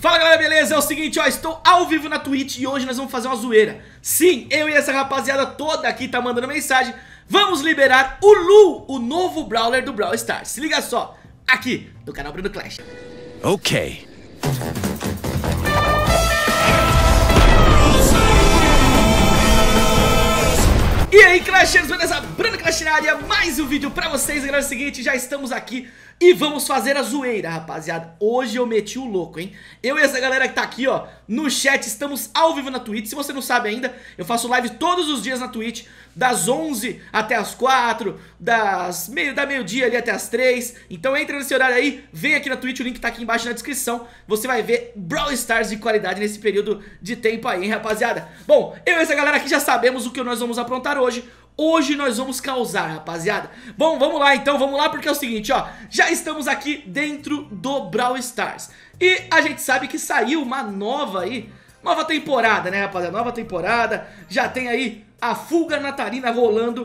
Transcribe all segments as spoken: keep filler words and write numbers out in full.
Fala galera, beleza? É o seguinte, ó, estou ao vivo na Twitch e hoje nós vamos fazer uma zoeira. Sim, eu e essa rapaziada toda aqui tá mandando mensagem. Vamos liberar o Lu, o novo Brawler do Brawl Stars. Se liga só, aqui, do canal Bruno Clash. Ok. E aí, Clashers, beleza? Bruno Clash na área, mais um vídeo pra vocês. Galera, é o seguinte, já estamos aqui e vamos fazer a zoeira, rapaziada. Hoje eu meti o louco, hein? Eu e essa galera que tá aqui, ó, no chat, estamos ao vivo na Twitch. Se você não sabe ainda, eu faço live todos os dias na Twitch, das onze até as quatro, das meio, da meio-dia ali até as três. Então entra nesse horário aí, vem aqui na Twitch, o link tá aqui embaixo na descrição. Você vai ver Brawl Stars de qualidade nesse período de tempo aí, hein, rapaziada? Bom, eu e essa galera aqui já sabemos o que nós vamos aprontar hoje. Hoje nós vamos causar, rapaziada. Bom, vamos lá então, vamos lá, porque é o seguinte, ó. Já estamos aqui dentro do Brawl Stars e a gente sabe que saiu uma nova aí, nova temporada, né, rapaziada? Nova temporada, já tem aí a Fuga Natalina rolando,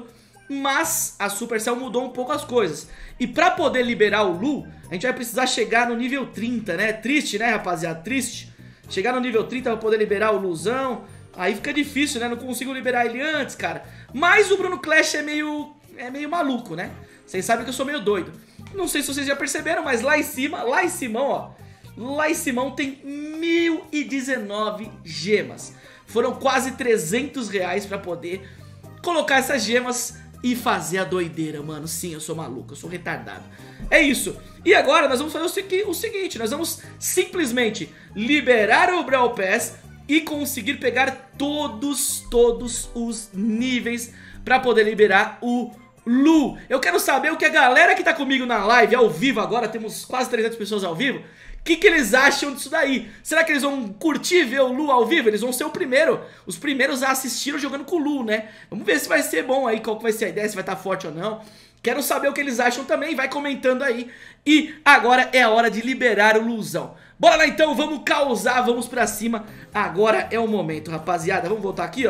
mas a Supercell mudou um pouco as coisas. E pra poder liberar o Lu, a gente vai precisar chegar no nível trinta, né? Triste, né, rapaziada? Triste. Chegar no nível trinta pra poder liberar o Luzão. Aí fica difícil, né? Não consigo liberar ele antes, cara. Mas o Bruno Clash é meio... É meio maluco, né? Vocês sabem que eu sou meio doido. Não sei se vocês já perceberam, mas lá em cima... Lá em cima, ó. Lá em cima tem mil e dezenove gemas. Foram quase trezentos reais pra poder colocar essas gemas e fazer a doideira, mano. Sim, eu sou maluco, eu sou retardado. É isso. E agora nós vamos fazer o, segui o seguinte. Nós vamos simplesmente liberar o Brawl Pass e conseguir pegar todos, todos os níveis pra poder liberar o Lu. Eu quero saber o que a galera que tá comigo na live, ao vivo agora, temos quase trezentas pessoas ao vivo, o que, que eles acham disso daí? Será que eles vão curtir ver o Lu ao vivo? Eles vão ser o primeiro, os primeiros a assistir jogando com o Lu, né? Vamos ver se vai ser bom aí, qual que vai ser a ideia, se vai estar forte ou não. Quero saber o que eles acham também, vai comentando aí. E agora é a hora de liberar o Luzão. Bora lá então, vamos causar, vamos pra cima. Agora é o momento, rapaziada. Vamos voltar aqui, ó.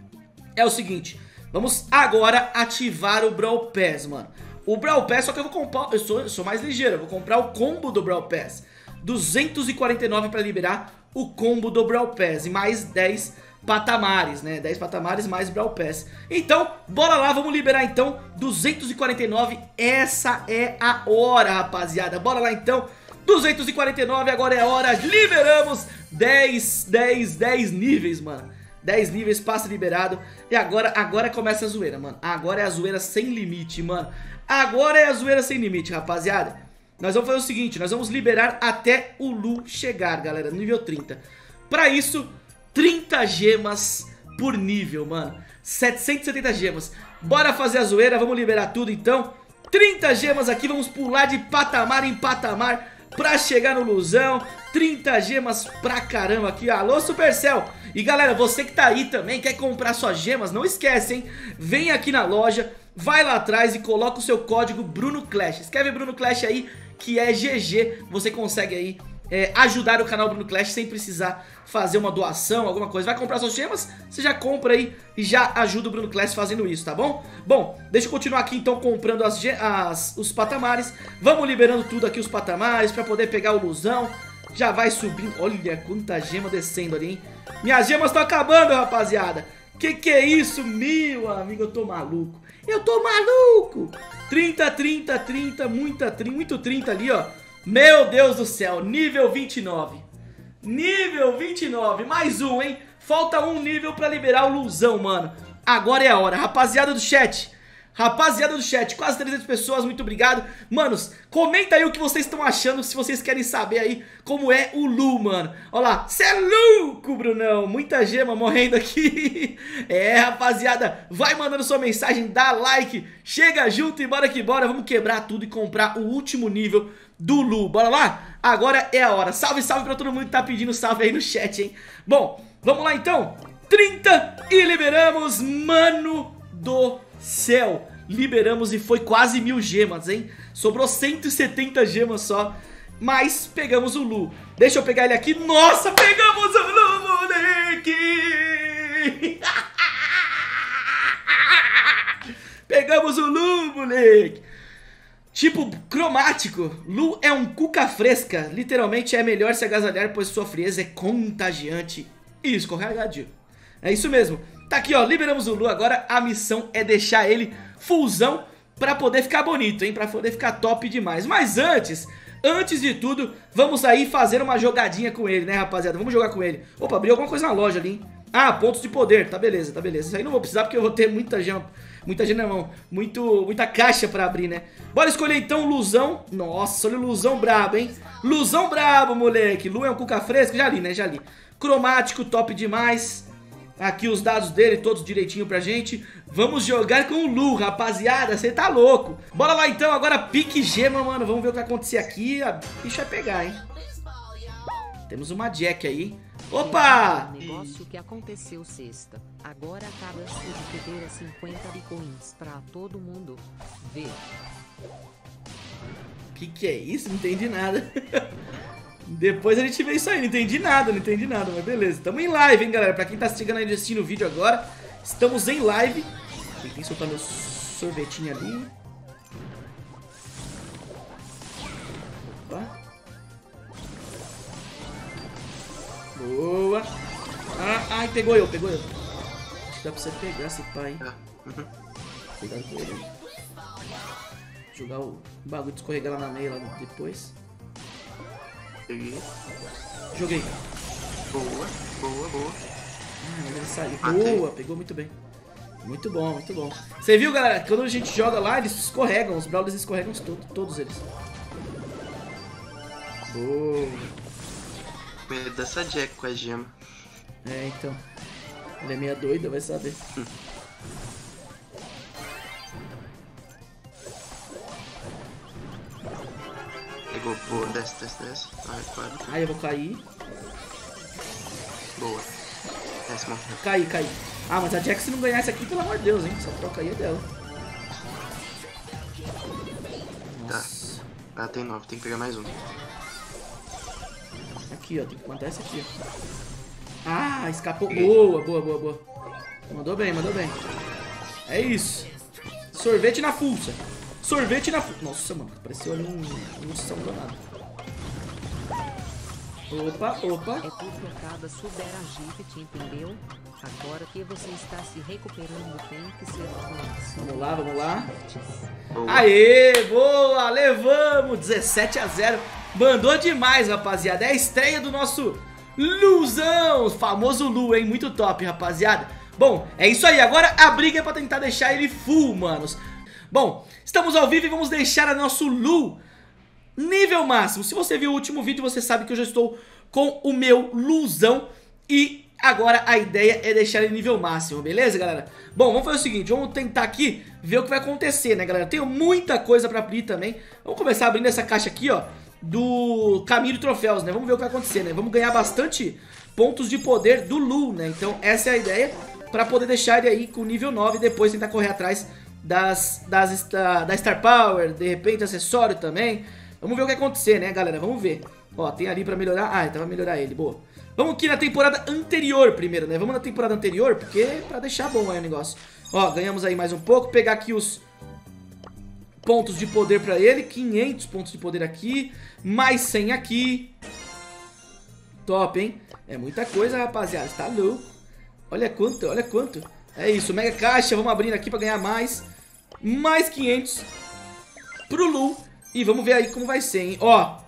É o seguinte, vamos agora ativar o Brawl Pass, mano. O Brawl Pass, só que eu vou comprar, eu sou, eu sou mais ligeiro, eu vou comprar o combo do Brawl Pass. duzentos e quarenta e nove pra liberar o combo do Brawl Pass e mais dez patamares, né? dez patamares mais Brawl Pass. Então, bora lá, vamos liberar então duzentos e quarenta e nove. Essa é a hora, rapaziada. Bora lá então. duzentos e quarenta e nove, agora é a hora. Liberamos dez, dez, dez níveis, mano. dez níveis, passe liberado. E agora, agora começa a zoeira, mano. Agora é a zoeira sem limite, mano. Agora é a zoeira sem limite, rapaziada. Nós vamos fazer o seguinte, nós vamos liberar até o Lu chegar, galera, no nível trinta. Pra isso, trinta gemas por nível, mano. setecentas e setenta gemas. Bora fazer a zoeira, vamos liberar tudo então. trinta gemas aqui, vamos pular de patamar em patamar pra chegar no Luzão. Trinta gemas pra caramba aqui. Alô, Supercell. E galera, você que tá aí também, quer comprar suas gemas, não esquece, hein? Vem aqui na loja, vai lá atrás e coloca o seu código Bruno Clash. Escreve Bruno Clash aí, que é G G. Você consegue aí é, ajudar o canal Bruno Clash sem precisar fazer uma doação, alguma coisa. Vai comprar suas gemas, você já compra aí e já ajuda o Bruno Clash fazendo isso, tá bom? Bom, deixa eu continuar aqui então comprando as, as, os patamares. Vamos liberando tudo aqui, os patamares, pra poder pegar o Luzão. Já vai subindo. Olha quanta gema descendo ali, hein? Minhas gemas estão acabando, rapaziada. Que que é isso, meu amigo? Eu tô maluco. Eu tô maluco. trinta, trinta, trinta, muita, muito trinta ali, ó. Meu Deus do céu, nível vinte e nove. Nível vinte e nove, mais um, hein? Falta um nível pra liberar o Luzão, mano. Agora é a hora, rapaziada do chat. Rapaziada do chat, quase trezentas pessoas, muito obrigado. Manos, comenta aí o que vocês estão achando, se vocês querem saber aí como é o Lu, mano. Olha lá, cê é louco, Brunão. Muita gema morrendo aqui. É, rapaziada, vai mandando sua mensagem, dá like, chega junto e bora que bora. Vamos quebrar tudo e comprar o último nível do Lu. Bora lá? Agora é a hora. Salve, salve pra todo mundo que tá pedindo salve aí no chat, hein? Bom, vamos lá então. trinta e liberamos, mano do céu. Liberamos e foi quase mil gemas, hein? Sobrou cento e setenta gemas só. Mas pegamos o Lu. Deixa eu pegar ele aqui. Nossa, pegamos o Lu, moleque! Pegamos o Lu, moleque! Tipo cromático. Lu é um cuca fresca. Literalmente é melhor se agasalhar, pois sua frieza é contagiante e escorregadio. É isso mesmo. Tá aqui, ó, liberamos o Lu. Agora a missão é deixar ele fullzão pra poder ficar bonito, hein? Pra poder ficar top demais. Mas antes, antes de tudo, vamos aí fazer uma jogadinha com ele, né, rapaziada? Vamos jogar com ele. Opa, abriu alguma coisa na loja ali, hein? Ah, pontos de poder. Tá, beleza, tá beleza. Isso aí não vou precisar porque eu vou ter muita jump. Muita gente na mão. Muito, muita caixa pra abrir, né? Bora escolher então o Luzão. Nossa, olha o Luzão brabo, hein? Luzão brabo, moleque. Lu é um cuca fresco. Já li, né? Já li. Cromático, top demais. Aqui os dados dele, todos direitinho pra gente. Vamos jogar com o Lu, rapaziada. Você tá louco. Bora lá então, agora pique gema, mano. Vamos ver o que vai acontecer aqui. A bicha vai pegar, hein? Temos uma Jack aí. Opa! Negócio que aconteceu sexta. Agora acaba-se de pedir cinquenta bitcoins pra todo mundo ver. Que que é isso? Não entendi nada. Depois a gente vê isso aí, não entendi nada, não entendi nada, mas beleza. Tamo em live, hein, galera, pra quem tá chegando aí assistindo o vídeo agora, estamos em live. Tem que soltar meu sorvetinho ali. Opa. Boa. Ah, ai, pegou eu, pegou eu. Acho que dá pra você pegar esse pai. Cuidado com ele. Jogar o bagulho de escorregar lá na meia lá depois. Peguei. Joguei. Boa, boa, boa. Ah, ele saiu. Boa, pegou muito bem. Muito bom, muito bom. Você viu, galera? Quando a gente joga lá, eles escorregam. Os brawlers escorregam todos, todos eles. Boa. Medo dessa Jack com a gema. É, então. Ela é meia doida, vai saber. Hum. Pegou, boa, desce, desce, desce. Ai, claro. Ai, eu vou cair. Boa. Desce, morreu. Caí, caí. Ah, mas a Jack, se não ganhar essa aqui, pelo amor de Deus, hein? Essa troca aí é dela. Nossa. Tá. Ela tem nove, tem que pegar mais um. Aqui, ó. Tem que mandar essa aqui, ó. Ah, escapou. Boa, boa, boa, boa. Mandou bem, mandou bem. É isso. Sorvete na fuça. Sorvete na fuça. Nossa, mano. Pareceu ali um... um são danado. Opa, opa. É porque cada super agite, entendeu? Agora que você está se recuperando, tem que ser antes. Vamos lá, vamos lá. Boa. Aê, boa, levamos. dezessete a zero. Mandou demais, rapaziada. É a estreia do nosso Luzão. O famoso Lu, hein? Muito top, rapaziada. Bom, é isso aí. Agora a briga é pra tentar deixar ele full, manos. Bom, estamos ao vivo e vamos deixar a nosso Lu nível máximo. Se você viu o último vídeo, você sabe que eu já estou com o meu Luzão. E agora a ideia é deixar ele nível máximo, beleza, galera? Bom, vamos fazer o seguinte, vamos tentar aqui ver o que vai acontecer, né, galera? Tenho muita coisa pra abrir também. Vamos começar abrindo essa caixa aqui, ó, do caminho de troféus, né? Vamos ver o que vai acontecer, né? Vamos ganhar bastante pontos de poder do Lu, né? Então essa é a ideia, pra poder deixar ele aí com nível nove e depois tentar correr atrás das, das, da, da Star Power, de repente acessório também. Vamos ver o que vai acontecer, né, galera? Vamos ver. Ó, tem ali pra melhorar. Ah, então vai melhorar ele, boa. Vamos aqui na temporada anterior primeiro, né? Vamos na temporada anterior, porque é pra deixar bom aí o negócio. Ó, ganhamos aí mais um pouco. Pegar aqui os pontos de poder pra ele. quinhentos pontos de poder aqui. Mais cem aqui. Top, hein? É muita coisa, rapaziada. Tá louco. Olha quanto, olha quanto. É isso, mega caixa. Vamos abrindo aqui pra ganhar mais. Mais quinhentos pro Lu. E vamos ver aí como vai ser, hein? Ó,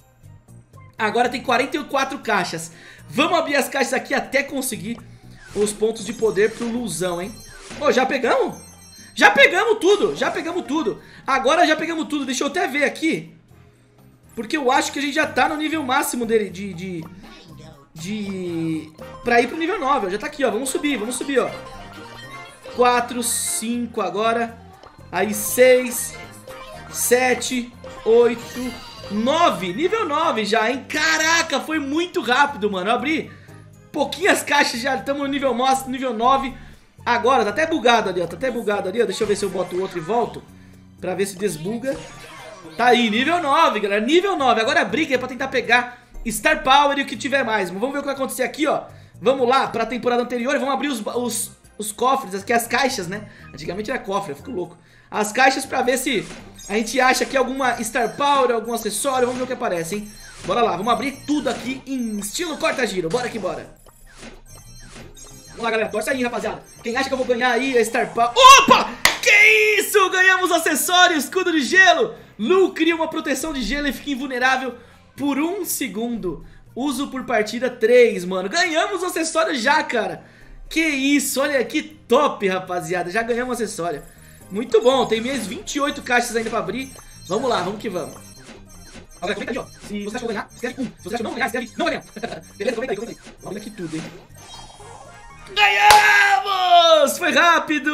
agora tem quarenta e quatro caixas. Vamos abrir as caixas aqui até conseguir os pontos de poder pro Luzão, hein? Ô, já pegamos? Já pegamos tudo, já pegamos tudo. Agora já pegamos tudo, deixa eu até ver aqui. Porque eu acho que a gente já tá no nível máximo dele de... de, de pra ir pro nível nove, ó. Já tá aqui, ó, vamos subir, vamos subir, ó. quatro, cinco agora. Aí seis, sete, oito, nove, nível nove já, hein? Caraca, foi muito rápido, mano. Eu abri pouquinhas caixas, já estamos no nível, nível nove. Agora, tá até bugado ali, ó. Tá até bugado ali, ó. Deixa eu ver se eu boto o outro e volto pra ver se desbuga. Tá aí, nível nove, galera. Nível nove. Agora a briga é pra tentar pegar Star Power e o que tiver mais. Mas vamos ver o que vai acontecer aqui, ó. Vamos lá pra temporada anterior e vamos abrir os, os, os cofres, aqui as caixas, né? Antigamente era cofre, eu fico louco. As caixas pra ver se A gente acha aqui alguma Star Power, algum acessório. Vamos ver o que aparece, hein? Bora lá, vamos abrir tudo aqui em estilo corta-giro. Bora que bora. Vamos lá, galera, torce aí, rapaziada. Quem acha que eu vou ganhar aí a Star Power... Opa! Que isso? Ganhamos acessório, escudo de gelo. Lu cria uma proteção de gelo e fica invulnerável por um segundo. Uso por partida três, mano. Ganhamos o acessório já, cara. Que isso, olha que top, rapaziada. Já ganhamos o acessório. Muito bom, tem minhas vinte e oito caixas ainda pra abrir. Vamos lá, vamos que vamos. Agora, comenta aí, ó. Se você acha que eu vou ganhar, escreve um. Se você acha que eu não vou ganhar, escreve não vou ganhar. Beleza, comenta aí, comenta aí. Olha aqui tudo, hein. Ganhamos! Foi rápido!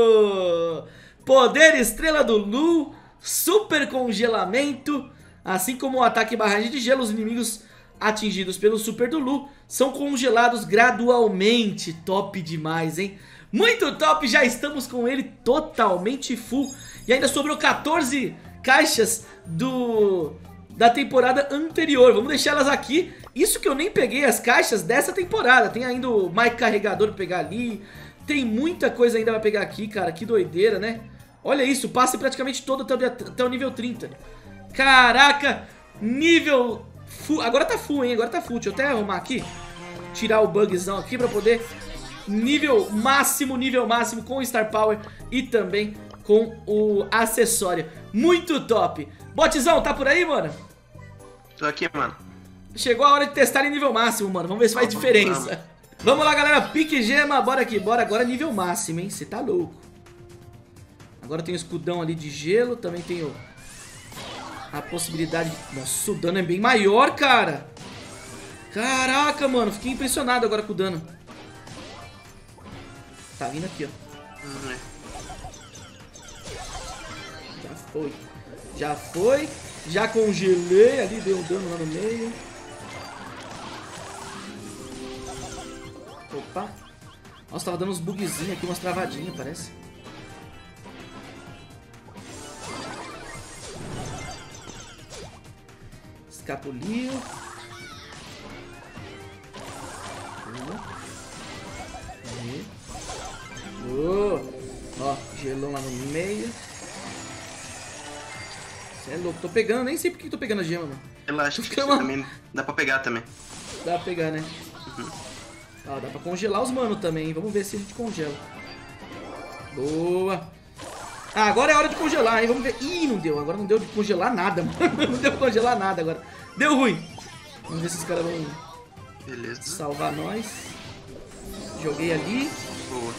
Poder Estrela do Lu, super congelamento, assim como o ataque barragem de gelo, os inimigos atingidos pelo super do Lu são congelados gradualmente. Top demais, hein? Muito top, já estamos com ele totalmente full. E ainda sobrou quatorze caixas do da temporada anterior. Vamos deixar elas aqui. Isso que eu nem peguei as caixas dessa temporada. Tem ainda o Mike Carregador pra pegar ali. Tem muita coisa ainda pra pegar aqui, cara. Que doideira, né? Olha isso, passe praticamente todo até o, até o nível trinta. Caraca, nível full. Agora tá full, hein? Agora tá full. Deixa eu até arrumar aqui. Tirar o bugzão aqui pra poder... Nível máximo, nível máximo com o Star Power e também com o acessório. Muito top. Botzão, tá por aí, mano? Tô aqui, mano. Chegou a hora de testar em nível máximo, mano. Vamos ver se faz vamos, diferença. Vamos. Vamos lá, galera. Pique gema, bora aqui. Bora agora nível máximo, hein? Você tá louco. Agora tem o escudão ali de gelo. Também tem o... a possibilidade... Nossa, o dano é bem maior, cara. Caraca, mano. Fiquei impressionado agora com o dano. Tá vindo aqui, ó. Uhum. Já foi. Já foi. Já congelei ali, deu um dano lá no meio. Opa. Nossa, tava dando uns bugzinhos aqui, umas travadinhas, parece. Escapuliu. Oh, ó, gelão lá no meio. Cê é louco, tô pegando, nem sei por que tô pegando a gema, mano. Relaxa, que uma... também dá pra pegar também. Dá pra pegar, né? Uhum. Ó, dá pra congelar os manos também, vamos ver se a gente congela. Boa. Ah, agora é hora de congelar, hein, vamos ver. Ih, não deu, agora não deu de congelar nada, mano. Não deu de congelar nada agora. Deu ruim. Vamos ver se os caras vão... Beleza. Salvar nós. Joguei ali. Boa.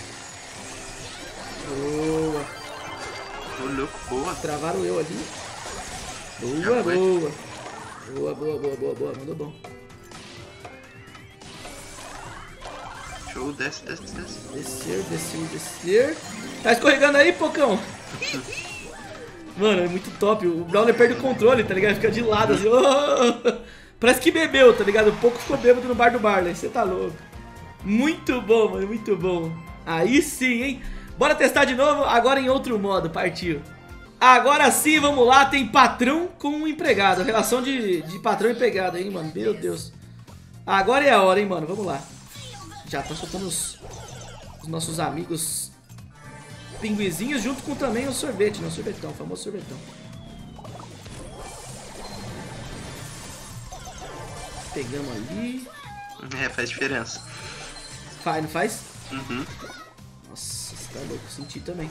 Boa. Ô, louco, boa. Travaram eu ali. Boa, boa. Boa, boa, boa, boa, boa. Mandou bom. Show, desce, desce, desce. Descer, descer, descer. Tá escorregando aí, Pocão? Mano, é muito top. O Brawler perde o controle, tá ligado? Fica de lado assim. Oh! Parece que bebeu, tá ligado? O Poco ficou bêbado no bar do Barley. Você tá louco. Muito bom, mano. Muito bom. Aí sim, hein? Bora testar de novo, agora em outro modo, partiu. Agora sim, vamos lá, tem patrão com empregado. Relação de, de patrão e empregado, hein, mano, meu Deus. Agora é a hora, hein, mano, vamos lá. Já tá soltando os, os nossos amigos pinguizinhos junto com também o sorvete, né, o sorvetão, o famoso sorvetão. Pegamos ali. É, faz diferença. Faz, não faz? Uhum. Nossa, você tá louco, senti também.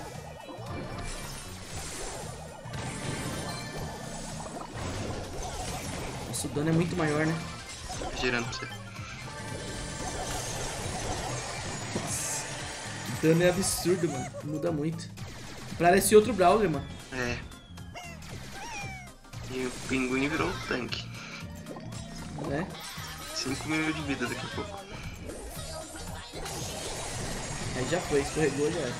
Nossa, o dano é muito maior, né? Girando pra você. Nossa, o dano é absurdo, mano. Muda muito. Parece outro Brawler, mano. É. E o pinguim virou um tanque. Né? cinco mil de vida daqui a pouco. Aí já foi, escorregou, já era.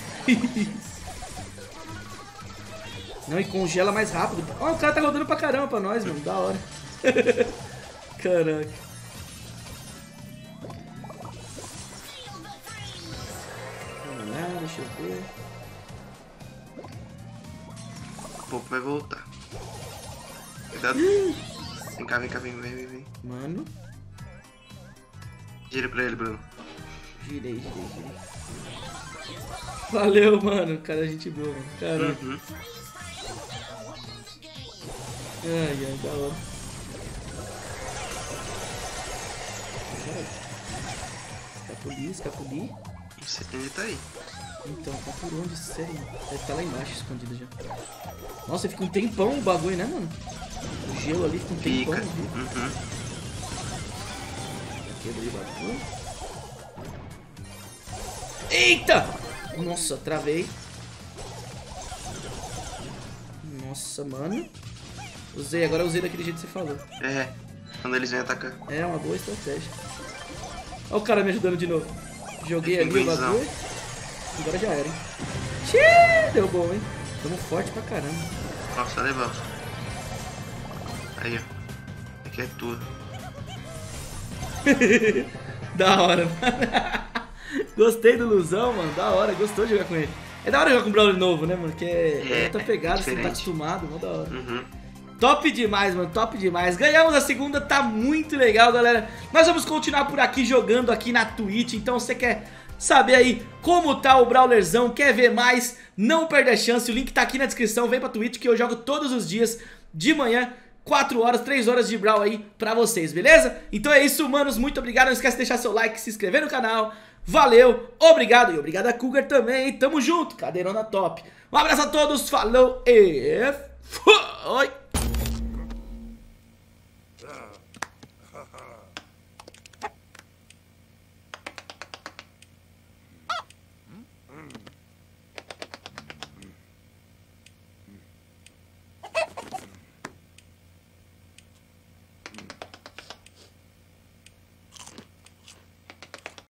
Não, e congela mais rápido. Ó, oh, o cara tá rodando pra caramba pra nós, mano. Da hora. Caraca. Vamos lá, deixa eu ver. O Popo vai voltar. Cuidado. Vem cá, vem cá, vem, vem, vem, vem. Mano. Gira pra ele, Bruno. Girei, girei, girei. Valeu, mano. Cara, gente boa, mano. Caramba. Uhum. Ai, ai, da hora. Escapuli, escapuli. Não sei onde tá aí. Então, tá por onde, sério? Deve estar lá embaixo, escondido já. Nossa, fica um tempão o bagulho, né, mano? O gelo ali fica um tempão. Fica. Uhum. Quebrei o bagulho. Eita! Nossa, travei. Nossa, mano. Usei, agora eu usei daquele jeito que você falou. É, quando eles vêm atacar. É uma boa estratégia. Olha o cara me ajudando de novo. Joguei ali o bagulho. Agora já era, hein? Xiii, deu bom, hein? Tamo forte pra caramba. Nossa, legal. Aí, ó. Aqui é tua. Da hora, mano. Gostei do Luzão, mano. Da hora, gostou de jogar com ele. É da hora jogar com um Brawler novo, né, mano? Que é, é outra pegada, você não tá acostumado, mó da hora. Uhum. Top demais, mano, top demais. Ganhamos a segunda, tá muito legal, galera. Nós vamos continuar por aqui jogando aqui na Twitch. Então você quer saber aí como tá o Brawlerzão, quer ver mais, não perde a chance. O link tá aqui na descrição, vem pra Twitch que eu jogo todos os dias de manhã, quatro horas, três horas de Brawl aí pra vocês, beleza? Então é isso, manos, muito obrigado. Não esquece de deixar seu like, se inscrever no canal. Valeu, obrigado e obrigado a Cougar também, tamo junto, cadeirona top. Um abraço a todos, falou e foi!